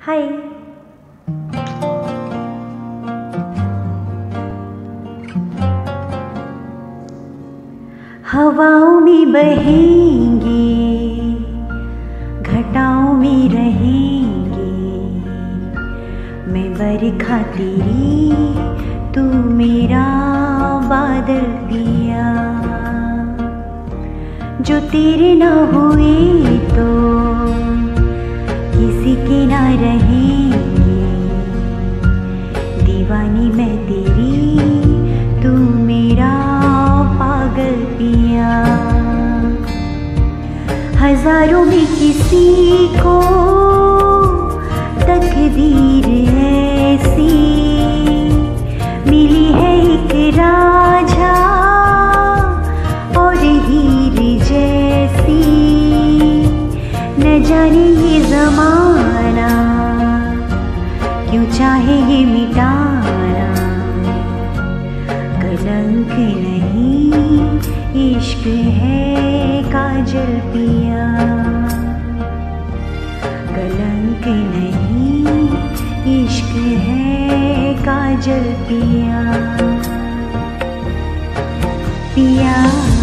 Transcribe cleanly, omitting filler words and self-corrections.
हाय। हवाओं में बहेंगे, घटाओं में रहेंगे, मैं बरखा तेरी, तू मेरा बादल पिया। जो तेरे ना हुए तो किसी के ना रहेंगे, दीवानी मैं तेरी, तू मेरा पागल पिया। हजारों में किसी को तकदीर ऐसी मिली है, एक राजा और हीर जैसी। न जाने ये ज़माना क्यों चाहे ये मिटाना, कलंक नहीं इश्क है काजल पिया। कलंक नहीं इश्क है काजल पिया, पिया।